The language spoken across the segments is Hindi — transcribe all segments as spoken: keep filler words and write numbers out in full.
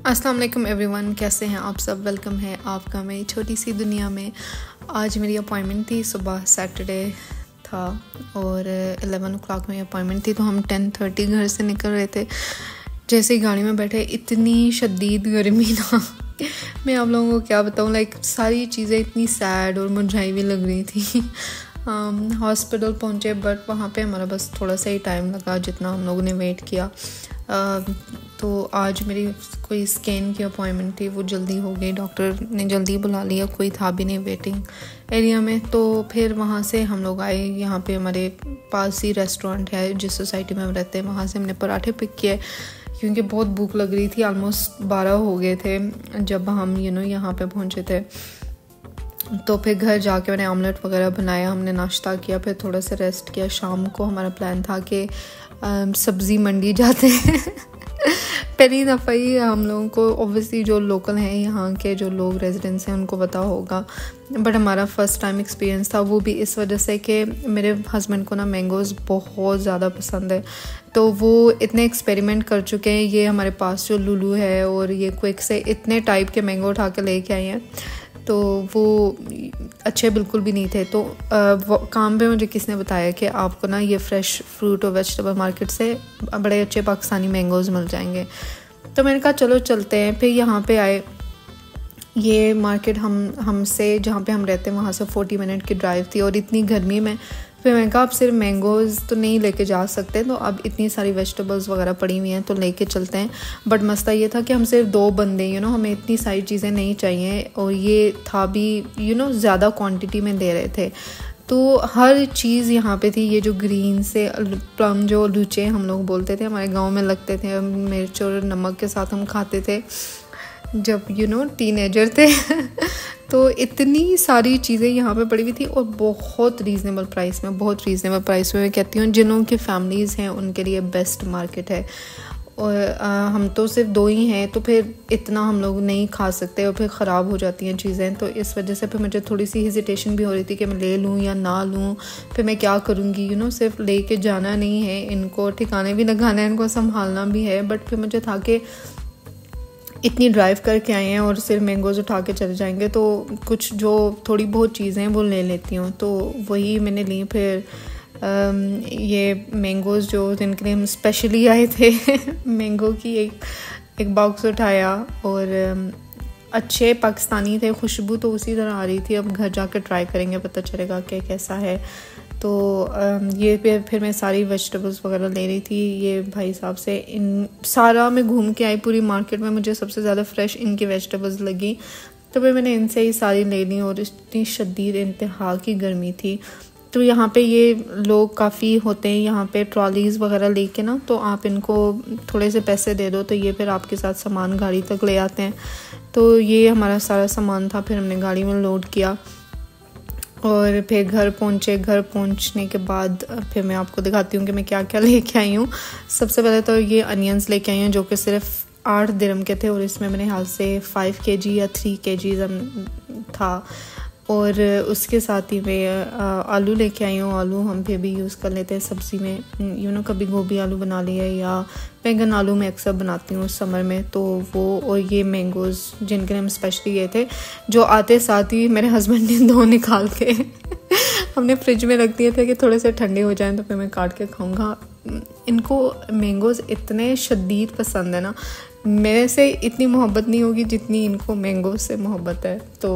अस्सलाम वालेकुम एवरीवन, कैसे हैं आप सब। वेलकम है आपका मेरी छोटी सी दुनिया में। आज मेरी अपॉइंटमेंट थी, सुबह सैटरडे था और एलेवन ओ क्लाक में अपॉइंटमेंट थी, तो हम टेन थर्टी घर से निकल रहे थे। जैसे ही गाड़ी में बैठे इतनी शदीद गर्मी ना मैं आप लोगों को क्या बताऊँ, लाइक सारी चीज़ें इतनी सैड और मुरझाई हुई लग रही थी। हॉस्पिटल um, पहुँचे, बट वहाँ पे हमारा बस थोड़ा सा ही टाइम लगा जितना हम लोगों ने वेट किया। uh, तो आज मेरी कोई स्कैन की अपॉइंटमेंट थी, वो जल्दी हो गई, डॉक्टर ने जल्दी बुला लिया, कोई था भी नहीं वेटिंग एरिया में। तो फिर वहाँ से हम लोग आए, यहाँ पे हमारे पास ही रेस्टोरेंट है जिस सोसाइटी में हम रहते हैं, वहाँ से हमने पराठे पिक किए क्योंकि बहुत भूख लग रही थी। ऑलमोस्ट बारह हो गए थे जब हम यू नो यहाँ पे पहुँचे थे। तो फिर घर जाके मैंने ऑमलेट वगैरह बनाया, हमने नाश्ता किया, फिर थोड़ा सा रेस्ट किया। शाम को हमारा प्लान था कि सब्ज़ी मंडी जाते हैं पहली दफ़ा ही हम लोगों को, ऑब्वियसली जो लोकल हैं यहाँ के जो लोग रेजिडेंट्स हैं उनको पता होगा, बट हमारा फ़र्स्ट टाइम एक्सपीरियंस था। वो भी इस वजह से कि मेरे हस्बैंड को ना मैंगोज़ बहुत ज़्यादा पसंद है, तो वो इतने एक्सपेरिमेंट कर चुके हैं। ये हमारे पास जो लुलू है और ये क्विक से इतने टाइप के मैंगो उठा के लेके आए हैं, तो वो अच्छे बिल्कुल भी नहीं थे। तो वो काम पे मुझे किसने बताया कि आपको ना ये फ्रेश फ्रूट और वेजिटेबल मार्केट से बड़े अच्छे पाकिस्तानी मैंगोज़ मिल जाएंगे। तो मैंने कहा चलो चलते हैं। फिर यहाँ पे आए, ये मार्केट हम हमसे जहाँ पे हम रहते हैं वहाँ से फोर्टी मिनट की ड्राइव थी और इतनी गर्मी में फिर मैंने कहा अब सिर्फ मैंगोज़ तो नहीं लेके जा सकते, तो अब इतनी सारी वेजिटेबल्स वगैरह पड़ी हुई हैं तो लेके चलते हैं। बट मसला ये था कि हम सिर्फ दो बंदे, यू नो हमें इतनी सारी चीज़ें नहीं चाहिए, और ये था भी यू नो ज़्यादा क्वांटिटी में दे रहे थे। तो हर चीज़ यहाँ पे थी। ये जो ग्रीन से प्लम जो लुचे हम लोग बोलते थे, हमारे गाँव में लगते थे, मिर्च और नमक के साथ हम खाते थे जब यू नो टीनेजर थे तो इतनी सारी चीज़ें यहाँ पे पड़ी हुई थी और बहुत रीज़नेबल प्राइस में, बहुत रीज़नेबल प्राइस में। मैं कहती हूँ जिनों की फैमिलीज़ हैं उनके लिए बेस्ट मार्केट है। और आ, हम तो सिर्फ दो ही हैं, तो फिर इतना हम लोग नहीं खा सकते और फिर ख़राब हो जाती हैं चीज़ें। तो इस वजह से फिर मुझे थोड़ी सी हेजिटेशन भी हो रही थी कि मैं ले लूँ या ना लूँ, फिर मैं क्या करूँगी। यू नो सिर्फ ले के जाना नहीं है, इनको ठिकाने भी लगाना है, इनको संभालना भी है। बट फिर मुझे था कि इतनी ड्राइव करके आए हैं और सिर्फ मैंगोज़ उठा के चले जाएंगे, तो कुछ जो थोड़ी बहुत चीज़ें वो ले लेती हूँ। तो वही मैंने ली। फिर आम, ये मैंगोज़ जो जिनके लिए हम स्पेशली आए थे मैंगो की एक एक बॉक्स उठाया, और आम, अच्छे पाकिस्तानी थे, खुशबू तो उसी तरह आ रही थी। अब घर जाकर ट्राई करेंगे, पता चलेगा कि कैसा है। तो ये फिर फिर मैं सारी वेजिटेबल्स वगैरह ले रही थी ये भाई साहब से। इन सारा मैं घूम के आई पूरी मार्केट में, मुझे सबसे ज़्यादा फ्रेश इनकी वेजिटेबल्स लगी, तो फिर मैंने इनसे ही सारी ले ली। और इतनी शदीद इंतहा की गर्मी थी। तो यहाँ पे ये लोग काफ़ी होते हैं यहाँ पे ट्रॉलीज़ वगैरह लेके ना, तो आप इनको थोड़े से पैसे दे दो तो ये फिर आपके साथ सामान गाड़ी तक ले आते हैं। तो ये हमारा सारा सामान था, फिर हमने गाड़ी में लोड किया और फिर घर पहुँचे। घर पहुँचने के बाद फिर मैं आपको दिखाती हूँ कि मैं क्या क्या लेके आई हूँ। सबसे पहले तो ये अनियंस लेके आई हूँ जो कि सिर्फ आठ दिरहम के थे, और इसमें मेरे हाल से फाइव के जी या थ्री के जी था। और उसके साथ ही मैं आलू लेके आई हूँ। आलू हम फिर भी यूज़ कर लेते हैं सब्ज़ी में, यू नो कभी गोभी आलू बना लिया या बैंगन आलू मैं अक्सर बनाती हूँ समर में, तो वो। और ये मैंगोज़ जिनके लिए हम स्पेशली गए थे, जो आते साथ ही मेरे हस्बैंड ने दो निकाल के हमने फ्रिज में रख दिए थे कि थोड़े से ठंडे हो जाएं तो फिर मैं काट के खाऊँगा। इनको मैंगोज़ इतने शदीद पसंद है ना, मेरे से इतनी मोहब्बत नहीं होगी जितनी इनको मैंगोज़ से मोहब्बत है। तो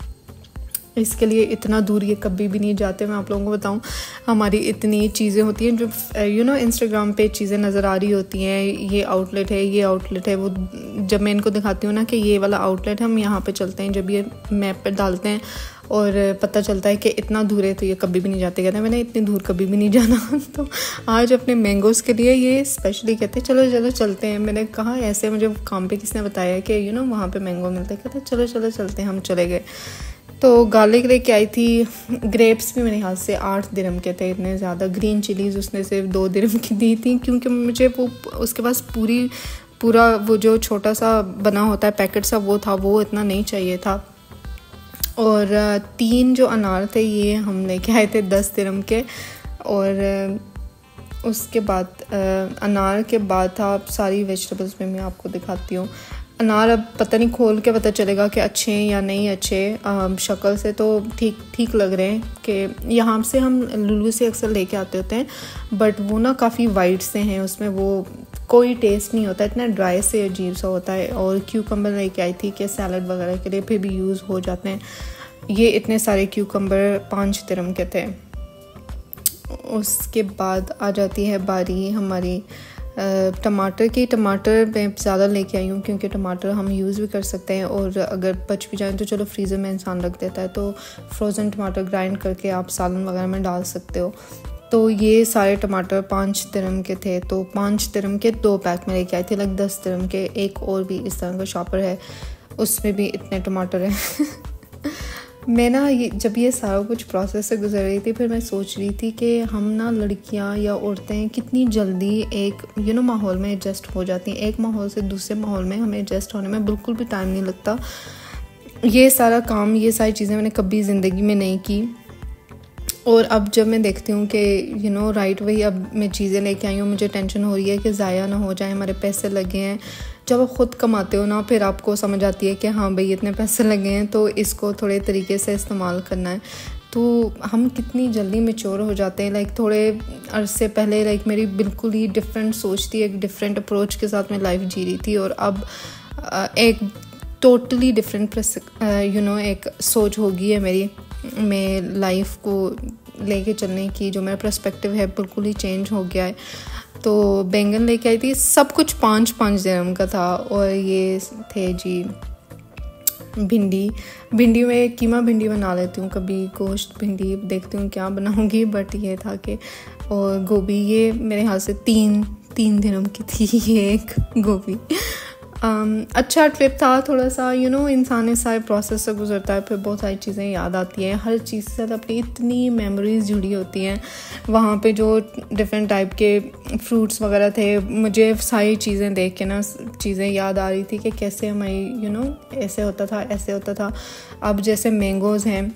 इसके लिए इतना दूर ये कभी भी नहीं जाते। मैं आप लोगों को बताऊं, हमारी इतनी चीज़ें होती हैं जो यू नो इंस्टाग्राम पे चीज़ें नज़र आ रही होती हैं, ये आउटलेट है, ये आउटलेट है, वो जब मैं इनको दिखाती हूँ ना कि ये वाला आउटलेट हम यहाँ पे चलते हैं, जब ये मैप पे डालते हैं और पता चलता है कि इतना दूर है, तो ये कभी भी नहीं जाते। कहते हैं मैंने इतनी दूर कभी भी नहीं जाना तो आज अपने मैंगोज़ के लिए ये स्पेशली कहते हैं चलो चलो चलते हैं। मैंने कहा ऐसे मुझे काम पे किसने बताया कि यू नो वहाँ पे मैंगो मिलते हैं, कहते चलो चलो चलते हैं। हम चले गए। तो गार्लिक लेके आई थी। ग्रेप्स भी मेरे हाथ से आठ दिरहम के थे, इतने ज़्यादा। ग्रीन चिलीज़ उसने सिर्फ दो दिरहम की दी थी, क्योंकि मुझे वो उसके पास पूरी पूरा वो जो छोटा सा बना होता है पैकेट सा वो था, वो इतना नहीं चाहिए था। और तीन जो अनार थे ये हम लेके आए थे दस दिरहम के। और उसके बाद अनार के बाद था सारी वेजिटेबल्स में मैं आपको दिखाती हूँ। अनार अब पता नहीं, खोल के पता चलेगा कि अच्छे हैं या नहीं अच्छे। शक्ल से तो ठीक ठीक लग रहे हैं कि यहाँ से हम लुलु से अक्सर लेके आते होते हैं, बट वो ना काफ़ी वाइट से हैं, उसमें वो कोई टेस्ट नहीं होता, इतना ड्राई से अजीब सा होता है। और क्यूकम्बर लेके आई थी कि सैलड वगैरह के लिए फिर भी यूज़ हो जाते हैं। ये इतने सारे क्यूकम्बर पाँच दिरहम के थे। उसके बाद आ जाती है बारी हमारी टमाटर की। टमाटर मैं ज़्यादा लेके आई हूँ क्योंकि टमाटर हम यूज़ भी कर सकते हैं, और अगर बच भी जाए तो चलो फ्रीज़र में इंसान रख देता है, तो फ्रोज़न टमाटर ग्राइंड करके आप सालन वगैरह में डाल सकते हो। तो ये सारे टमाटर पाँच दिरहम के थे, तो पाँच दिरहम के दो पैक में लेके आई थी, लग दस दिरहम के। एक और भी इस तरह का शॉपर है, उसमें भी इतने टमाटर हैं। मैं ना ये जब ये सारा कुछ प्रोसेस से गुजर रही थी, फिर मैं सोच रही थी कि हम ना लड़कियां या औरतें कितनी जल्दी एक यू नो माहौल में एडजस्ट हो जाती हैं। एक माहौल से दूसरे माहौल में हमें एडजस्ट होने में बिल्कुल भी टाइम नहीं लगता। ये सारा काम, ये सारी चीज़ें मैंने कभी ज़िंदगी में नहीं की, और अब जब मैं देखती हूँ कि यू नो राइट वही अब मैं चीज़ें लेके आई हूँ, मुझे टेंशन हो रही है कि ज़ाया ना हो जाए, हमारे पैसे लगे हैं। जब आप ख़ुद कमाते हो ना, फिर आपको समझ आती है कि हाँ भाई इतने पैसे लगे हैं तो इसको थोड़े तरीके से इस्तेमाल करना है। तो हम कितनी जल्दी मैच्योर हो जाते हैं। लाइक थोड़े अरसे पहले लाइक मेरी बिल्कुल ही डिफरेंट सोच थी, एक डिफरेंट अप्रोच के साथ मैं लाइफ जी रही थी, और अब एक टोटली डिफरेंट यू नो एक सोच हो गई है मेरी। मैं लाइफ को लेके चलने की जो मेरा पर्सपेक्टिव है बिल्कुल ही चेंज हो गया है। तो बैंगन लेके आई थी, सब कुछ पाँच पाँच दिरहम का था। और ये थे जी भिंडी। भिंडी में कीमा भिंडी बना लेती हूँ, कभी गोश्त भिंडी, देखती हूँ क्या बनाऊँगी, बट ये था कि। और गोभी, ये मेरे हाथ से तीन तीन दिरहम की थी ये एक गोभी। Um, अच्छा ट्रिप था थोड़ा सा, यू नो इंसान इस सारे प्रोसेस से गुजरता है, फिर बहुत सारी चीज़ें याद आती हैं। हर चीज़ के साथ अपनी इतनी मेमोरीज जुड़ी होती हैं। वहाँ पे जो डिफरेंट टाइप के फ्रूट्स वगैरह थे, मुझे सारी चीज़ें देख के ना चीज़ें याद आ रही थी कि कैसे हमारी यू नो ऐसे होता था, ऐसे होता था। अब जैसे मैंगोज़ हैं,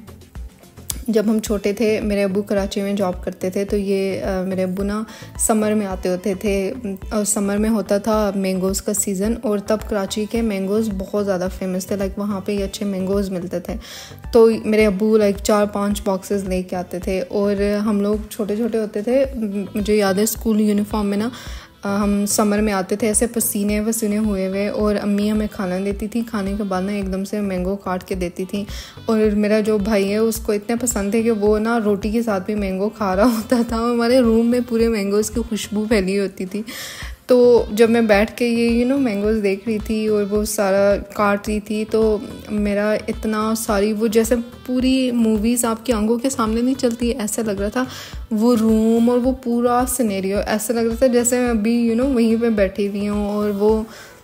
जब हम छोटे थे, मेरे अब्बू कराची में जॉब करते थे, तो ये आ, मेरे अब्बू ना समर में आते होते थे, और समर में होता था मैंगोज़ का सीज़न, और तब कराची के मैंगोज़ बहुत ज़्यादा फेमस थे। लाइक वहाँ पे अच्छे मैंगोज़ मिलते थे, तो मेरे अब्बू लाइक चार पांच बॉक्सेस लेके आते थे। और हम लोग छोटे छोटे होते थे, मुझे याद है स्कूल यूनिफॉर्म में ना हम समर में आते थे ऐसे पसीने वसीने हुए हुए, और अम्मी हमें खाना देती थी। खाने के बाद ना एकदम से मैंगो काट के देती थी, और मेरा जो भाई है उसको इतने पसंद थे कि वो ना रोटी के साथ भी मैंगो खा रहा होता था। हमारे रूम में पूरे मैंगोज़ की खुशबू फैली होती थी। तो जब मैं बैठ के ये यू नो मैंगोज़ देख रही थी और वो सारा काट रही थी, तो मेरा इतना सारी वो जैसे पूरी मूवीज़ आपकी आंखों के सामने नहीं चलती, ऐसा लग रहा था वो रूम और वो पूरा सिनेरियो, ऐसा लग रहा था जैसे मैं अभी यू नो वहीं पे बैठी हुई हूँ। और वो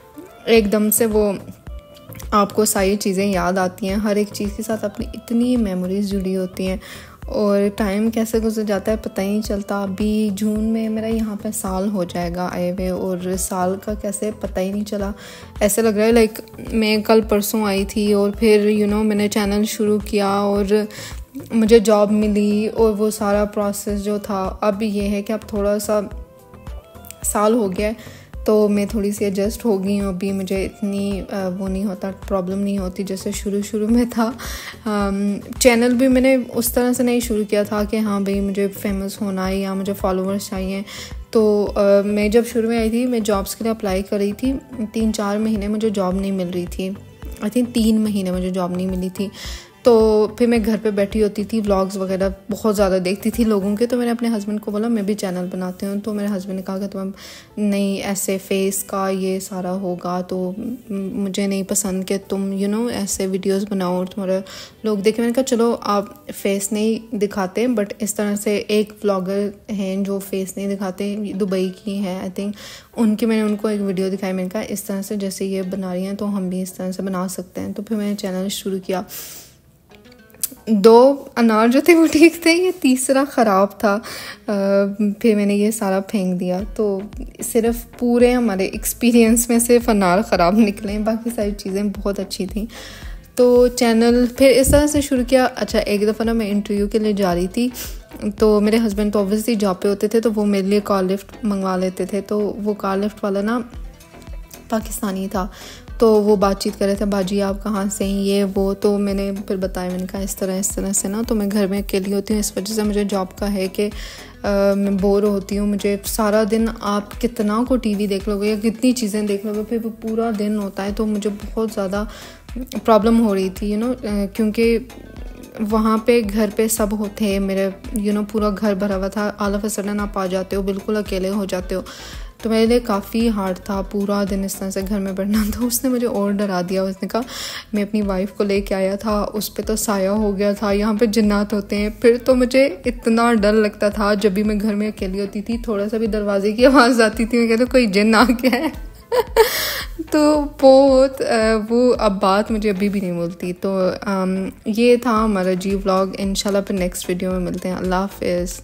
एकदम से वो आपको सारी चीज़ें याद आती हैं, हर एक चीज़ के साथ अपनी इतनी मेमोरीज जुड़ी होती हैं, और टाइम कैसे गुजर जाता है पता ही नहीं चलता। अभी जून में मेरा यहाँ पे साल हो जाएगा आए हुए, और साल का कैसे पता ही नहीं चला। ऐसे लग रहा है लाइक मैं कल परसों आई थी, और फिर यू नो मैंने चैनल शुरू किया, और मुझे जॉब मिली, और वो सारा प्रोसेस जो था। अब ये है कि अब थोड़ा सा साल हो गया है, तो मैं थोड़ी सी एडजस्ट हो गई हूँ। अभी मुझे इतनी वो नहीं होता, प्रॉब्लम नहीं होती जैसे शुरू शुरू में था। चैनल भी मैंने उस तरह से नहीं शुरू किया था कि हाँ भाई मुझे फेमस होना है या मुझे फॉलोअर्स चाहिए। तो आ, मैं जब शुरू में आई थी, मैं जॉब्स के लिए अप्लाई कर रही थी, तीन चार महीने मुझे जॉब नहीं मिल रही थी। आई थिंक तीन महीने मुझे जॉब नहीं मिली थी। तो फिर मैं घर पे बैठी होती थी, व्लॉग्स वगैरह बहुत ज़्यादा देखती थी लोगों के। तो मैंने अपने हस्बैंड को बोला मैं भी चैनल बनाती हूँ। तो मेरे हस्बैंड ने कहा कि तुम नहीं, ऐसे फेस का ये सारा होगा तो मुझे नहीं पसंद कि तुम यू नो ऐसे वीडियोस बनाओ और तुम्हारे लोग देखें। मैंने कहा चलो आप फेस नहीं दिखाते, बट इस तरह से एक व्लॉगर हैं जो फेस नहीं दिखाते, दुबई की है आई थिंक, उनकी मैंने उनको एक वीडियो दिखाई। मैंने कहा इस तरह से जैसे ये बना रही हैं तो हम भी इस तरह से बना सकते हैं। तो फिर मैंने चैनल शुरू किया। दो अनार जो थे वो ठीक थे, ये तीसरा ख़राब था। आ, फिर मैंने ये सारा फेंक दिया। तो सिर्फ पूरे हमारे एक्सपीरियंस में सिर्फ अनार ख़राब निकले, बाकी सारी चीज़ें बहुत अच्छी थी। तो चैनल फिर इस तरह से शुरू किया। अच्छा, एक दफ़ा ना मैं इंटरव्यू के लिए जा रही थी, तो मेरे हस्बैंड तो ऑब्वियसली जॉब पे होते थे, तो वो मेरे लिए कार लिफ्ट मंगवा लेते थे। तो वो कार लिफ्ट वाला ना पाकिस्तानी था, तो वो बातचीत कर रहे थे, बाजी आप कहाँ से हैं, ये वो। तो मैंने फिर बताया, मैंने कहा इस तरह इस तरह से ना, तो मैं घर में अकेली होती हूँ, इस वजह से मुझे जॉब का है कि मैं बोर होती हूँ। मुझे सारा दिन आप कितना को टीवी देख लोगे या कितनी चीज़ें देख लोगे, फिर वो पूरा दिन होता है। तो मुझे बहुत ज़्यादा प्रॉब्लम हो रही थी, यू नो, क्योंकि वहाँ पे घर पे सब होते मेरे, यू नो, पूरा घर भरा हुआ था। ऑल ऑफ अ सडन आप आ जाते हो, बिल्कुल अकेले हो जाते हो, तो मेरे लिए काफ़ी हार्ड था पूरा दिन इस तरह से घर में बैठना। तो उसने मुझे और डरा दिया। उसने कहा, मैं अपनी वाइफ को लेके आया था, उस पर तो साया हो गया था, यहाँ पे जिन्नात होते हैं। फिर तो मुझे इतना डर लगता था जब भी मैं घर में अकेली होती थी, थोड़ा सा भी दरवाजे की आवाज़ आती थी, मैं कहती कोई जिन्न आ गया है। तो बहुत वो अब बात मुझे अभी भी नहीं बोलती। तो ये था हमारा जी व्लॉग। इंशाल्लाह फिर नेक्स्ट वीडियो में मिलते हैं। अल्लाह हाफिज़।